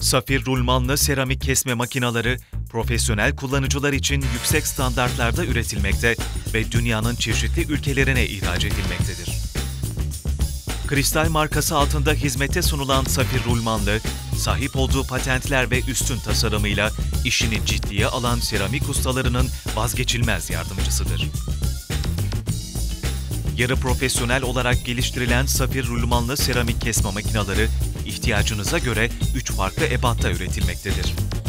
Safir rulmanlı seramik kesme makineleri, profesyonel kullanıcılar için yüksek standartlarda üretilmekte ve dünyanın çeşitli ülkelerine ihraç edilmektedir. Kristal markası altında hizmete sunulan Safir rulmanlı, sahip olduğu patentler ve üstün tasarımıyla işini ciddiye alan seramik ustalarının vazgeçilmez yardımcısıdır. Yarı profesyonel olarak geliştirilen Safir rulmanlı seramik kesme makineleri, ihtiyacınıza göre 3 farklı ebatta üretilmektedir.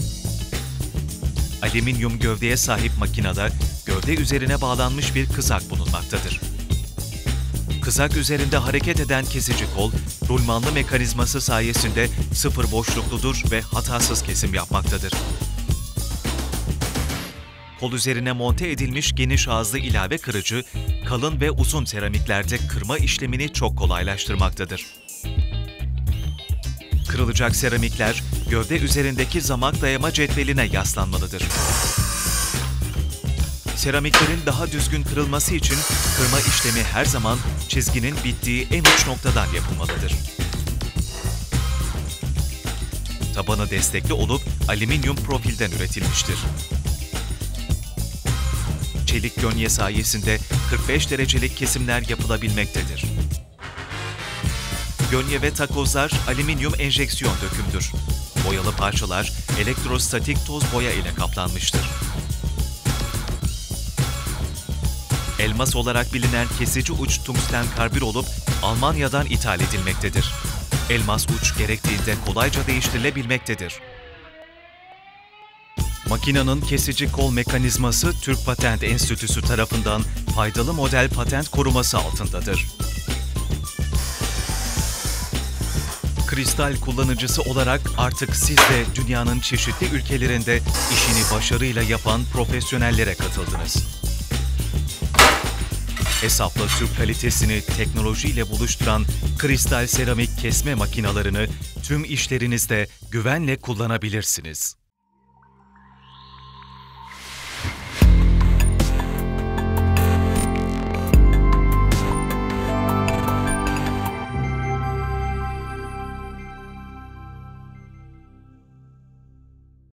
Alüminyum gövdeye sahip makinede, gövde üzerine bağlanmış bir kızak bulunmaktadır. Kızak üzerinde hareket eden kesici kol, rulmanlı mekanizması sayesinde sıfır boşlukludur ve hatasız kesim yapmaktadır. Kol üzerine monte edilmiş geniş ağızlı ilave kırıcı, kalın ve uzun seramiklerde kırma işlemini çok kolaylaştırmaktadır. Kırılacak seramikler, gövde üzerindeki zamak dayama cetveline yaslanmalıdır. Seramiklerin daha düzgün kırılması için kırma işlemi her zaman çizginin bittiği en uç noktadan yapılmalıdır. Tabanı destekli olup alüminyum profilden üretilmiştir. Çelik gönye sayesinde 45 derecelik kesimler yapılabilmektedir. Gönye ve takozlar alüminyum enjeksiyon dökümdür. Boyalı parçalar elektrostatik toz boya ile kaplanmıştır. Elmas olarak bilinen kesici uç tungsten karbür olup Almanya'dan ithal edilmektedir. Elmas uç gerektiğinde kolayca değiştirilebilmektedir. Makinenin kesici kol mekanizması Türk Patent Enstitüsü tarafından faydalı model patent koruması altındadır. Kristal kullanıcısı olarak artık siz de dünyanın çeşitli ülkelerinde işini başarıyla yapan profesyonellere katıldınız. Hesapla Türk kalitesini teknolojiyle buluşturan kristal seramik kesme makinalarını tüm işlerinizde güvenle kullanabilirsiniz.